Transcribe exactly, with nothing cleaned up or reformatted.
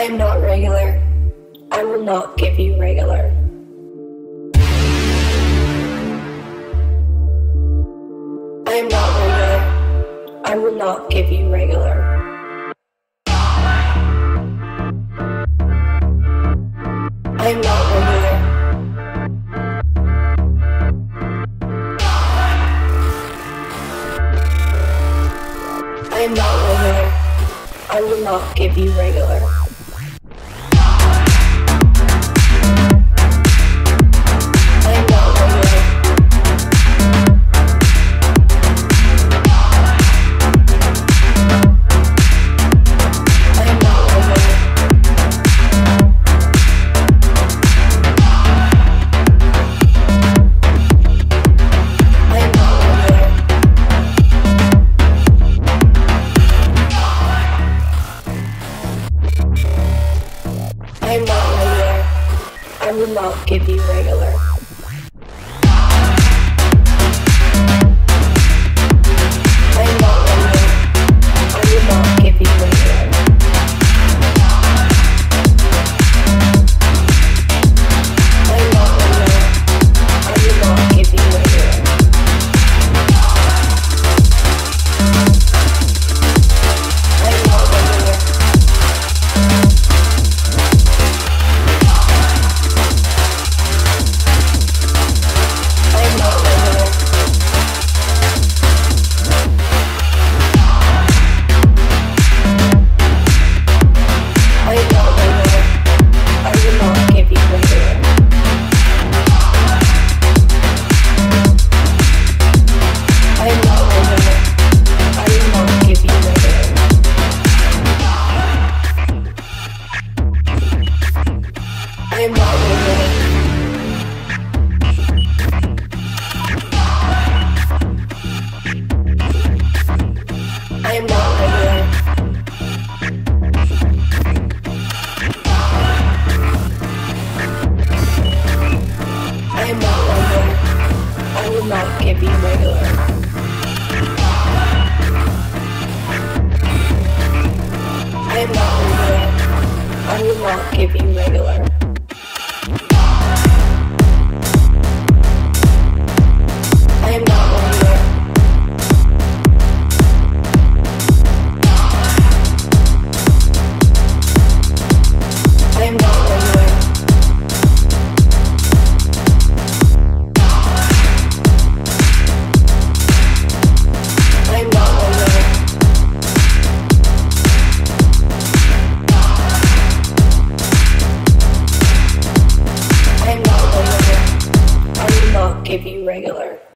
am not regular. I will not give you regular. I am not regular. I will not give you regular. I am not regular. I am not regular. I will not give you regular. I am not regular. I am not regular. I am not regular. I am not regular. I will not give you regular. I am not regular. I will not give you regular. I am not regular. I will not give you regular. I am not regular. I am not regular. I am not regular. I am not regular. I will not give you regular. I am not regular. I will not give you regular. I am not regular. I am not regular. I am not regular. I am not regular. I will not give you regular.